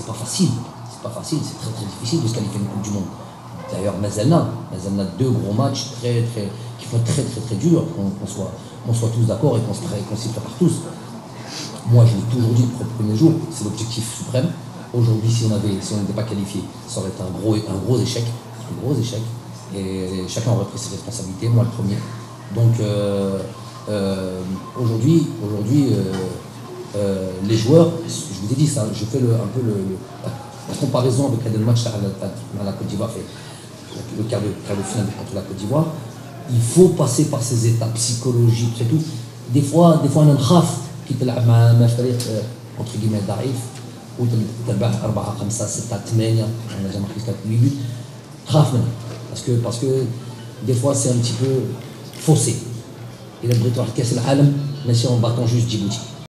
pas facile. C'est pas facile, c'est très difficile de se qualifier une Coupe du Monde. D'ailleurs, Mazalna, deux gros matchs qui vont être très durs, qu'on soit tous d'accord et qu'on s'y prépare tous. Moi, je l'ai toujours dit depuis le premier jour, c'est l'objectif suprême. Aujourd'hui, si on n'était pas qualifié, ça aurait été un gros échec. Et chacun aurait pris ses responsabilités, moi le premier. Donc aujourd'hui, les joueurs, je vous ai dit ça, je fais un peu la comparaison avec le match à la Côte d'Ivoire, le quart de finale contre la Côte d'Ivoire. Il faut passer par ces étapes psychologiques et tout. Des fois on a un khaf qui te l'a entre guillemets d'arif ou تلعب 4 5 6 8 on a déjà marqué 8 buts. Khaf parce que des fois c'est un petit peu faussé. Il a besoin de كاس العالم ماشي en battant juste Djibouti.